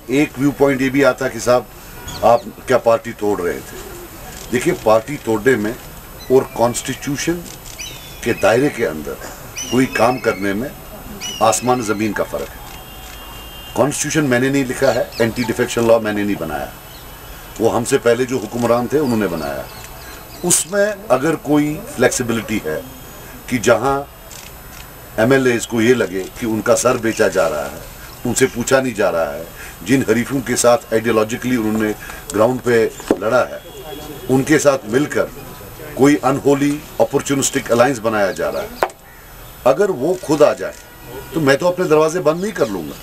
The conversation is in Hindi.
एक व्यू पॉइंट ये भी आता कि साहब आप क्या पार्टी तोड़ रहे थे। देखिए, पार्टी तोड़ने में और कॉन्स्टिट्यूशन के दायरे के अंदर कोई काम करने में आसमान ज़मीन का फ़र्क है। कॉन्स्टिट्यूशन मैंने नहीं लिखा है, एंटी डिफेक्शन लॉ मैंने नहीं बनाया, वो हमसे पहले जो हुक्मरान थे उन्होंने बनाया। उसमें अगर कोई फ्लेक्सिबिलिटी है कि जहां एमएलएज को ये लगे कि उनका सर बेचा जा रहा है, उनसे पूछा नहीं जा रहा है, जिन हरीफों के साथ आइडियोलॉजिकली उन्होंने ग्राउंड पे लड़ा है, उनके साथ मिलकर कोई अनहोली अपॉर्चुनिस्टिक अलायंस बनाया जा रहा है, अगर वो खुद आ जाए तो मैं तो अपने दरवाजे बंद नहीं कर लूँगा।